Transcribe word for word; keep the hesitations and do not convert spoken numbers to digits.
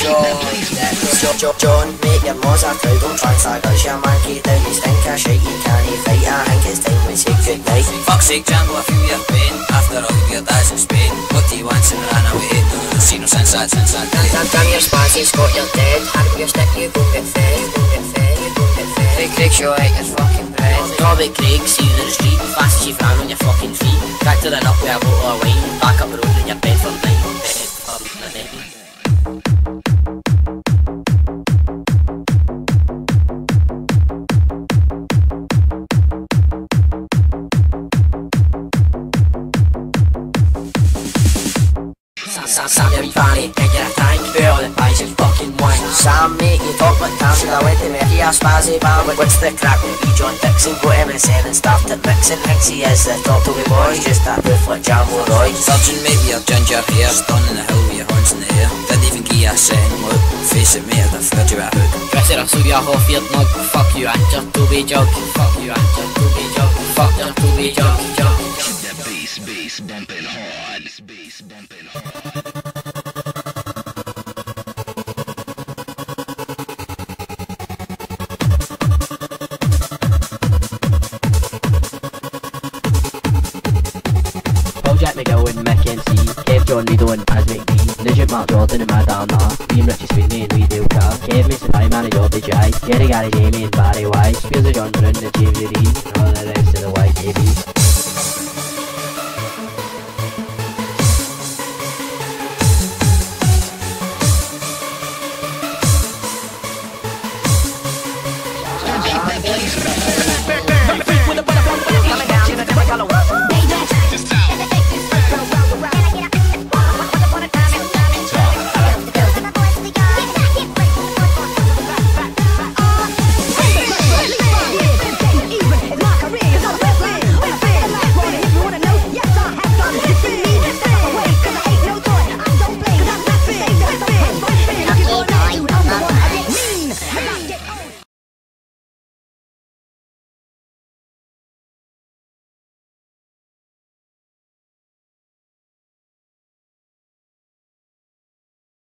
John, John, John, make your mo's a cow, don't try and sag us, your man keep down, you stink of shit, you can't fight, I think it's time we say goodnight. Fuck's sake, Django, I feel your pain, after all your dad's in Spain, what do you want and ran away, seen no since that, since that day. Damn your spazzy, Scott, you're dead, hand up your stick, you gon' get fed, you gon' get fed, you gon' get fed. Craig, Craig, show out your fucking bread. Dobby Craig, see you in the street, fast as you ran on your fucking feet, back to the nut with a bottle of wine, back up the road in your bed for night, bed, up the night. Sam, Sam, you're funny, and you're a tank, for all the pies and fucking wine. Sam, mate, you talk like Tam, I went to make you a spazzy band. What's the crack with me, John Dixon? Got him in sen and started mixing. Thinks he is the top of the boys, just that roof like Jambo Roy. Surgeon, maybe your ginger hair, stunning the hill with your horns in the air. Didn't even give you a second look, face it, mate, I'd have fed you a hook. Chris, I'll show you a half-eared mug. Fuck you and your Toby jug. Fuck you and your Toby jug. Fuck your Toby jug, jug. The bass, bass bumping hard. Bass bumping hard. Jack McGill and Mick M C, Kev John Rido and As McBee, Nugent Mark Jordan and Mad Arm Nah, Liam Richie Sweeney and Lee Dale Carr, Kev Mason Pieman and Jordy Jai, Gary Gary Jamie and Barry Y, Spears of John Brown and James Reed, and all the rest of the Y K Bs.